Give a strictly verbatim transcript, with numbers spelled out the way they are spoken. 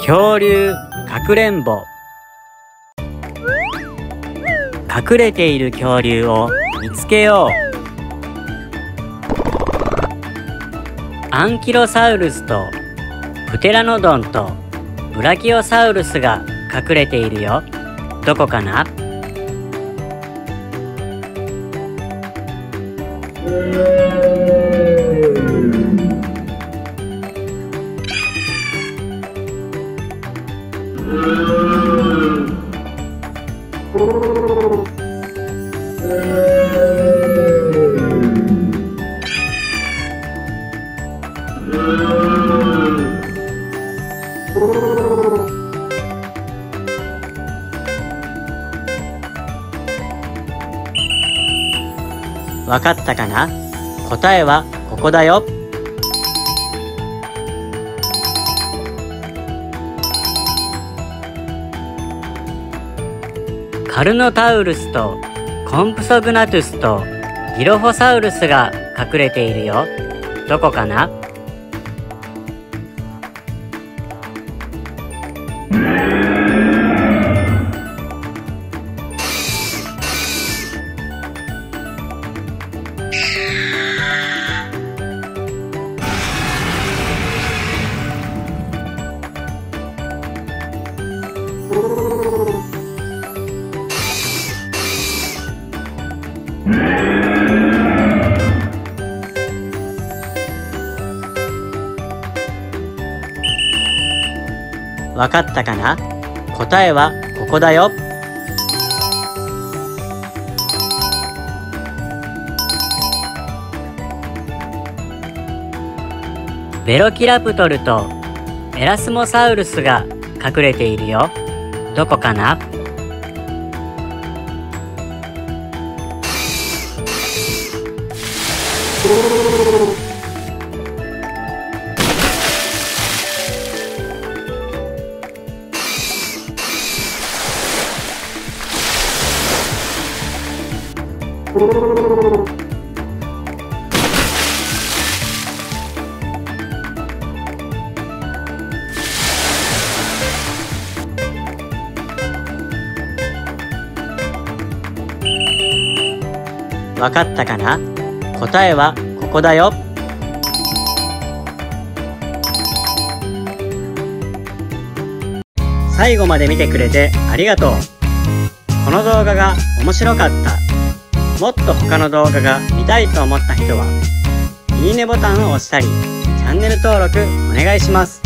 恐竜かくれんぼ。隠れている恐竜を見つけよう。アンキロサウルスとプテラノドンとブラキオサウルスが隠れているよ。どこかな？わかったかな？答えはここだよ。カルノタウルスとコンプソグナトゥスとギロフォサウルスが隠れているよ。どこかな？わかったかな？答えはここだよ。ベロキラプトルとエラスモサウルスが隠れているよ。どこかな？わかったかな？答えはここだよ。最後まで見てくれてありがとう。この動画が面白かった。もっと他の動画が見たいと思った人は、いいねボタンを押したり、チャンネル登録お願いします。